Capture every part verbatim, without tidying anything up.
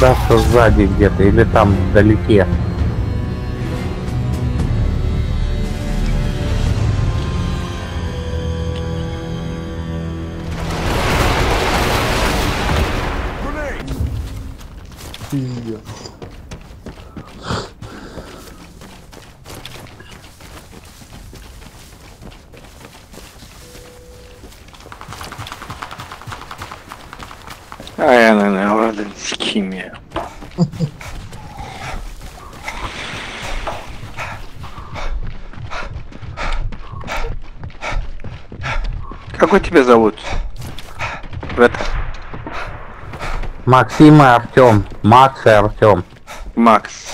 Да, что сзади где-то, или там вдалеке. Пиздец. Ай, она народа с химия. Как тебя зовут? Брат? Максим и Артем. Макс и Артем. Макс.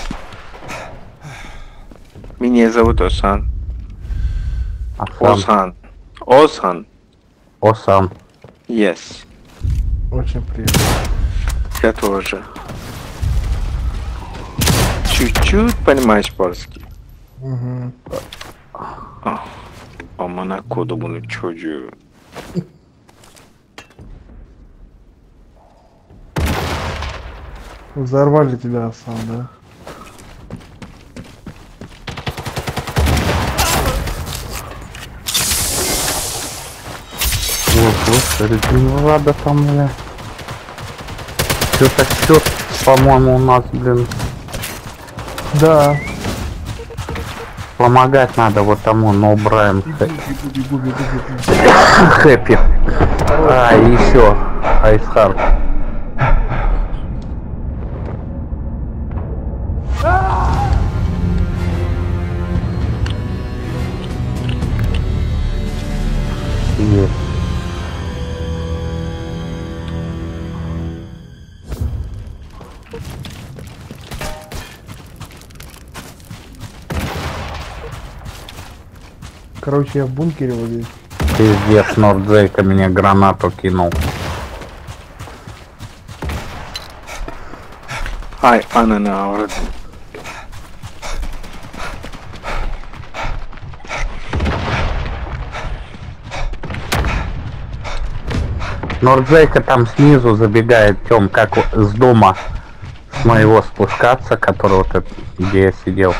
Меня зовут Осан. Асан. Осан. Осан. Осан. Yes. Очень приятно. Я тоже. Чуть-чуть понимаешь польский. Угу. Амана kodumun çocuğu. Взорвали тебя, Асан, да? Вот, вот, Ленинграда там, бля. Что-то счет, по-моему, у нас, блин. Да. Помогать надо вот тому, но убираем. Бегу, бегу, бегу, бегу. Хэппи. А, еще. Айсхард. Есть. Короче, я в бункере вот здесь. Пиздец, Нордзейка мне гранату кинул. Ay ananı avradım. Нордзейка там снизу забегает, Тём, как с дома с моего спускаться, который вот этот, где я сидел.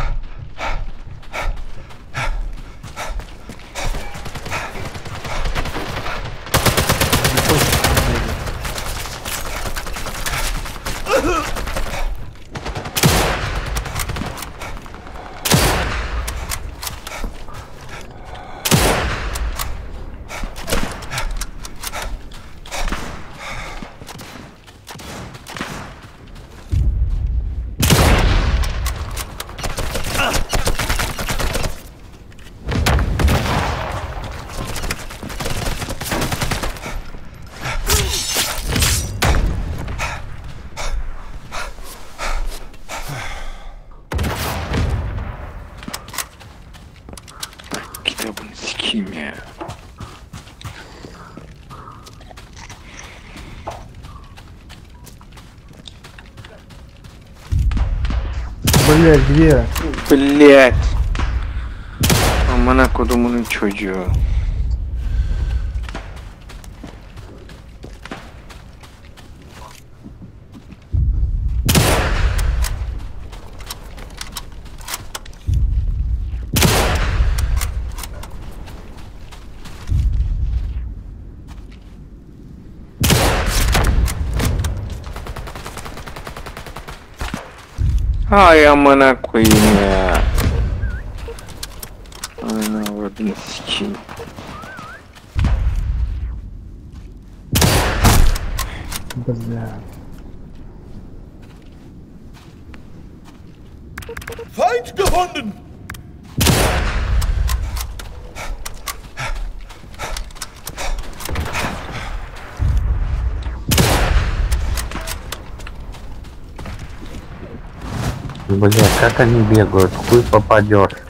Kitabını sikeyim ya. Блять, где? Блять. Amına kodumunun çocuğu. Ay amına koyayım ya. Aynen avradını sikeyim. Бля. Feind gefunden! Бля, как они бегают, хуй попадешь.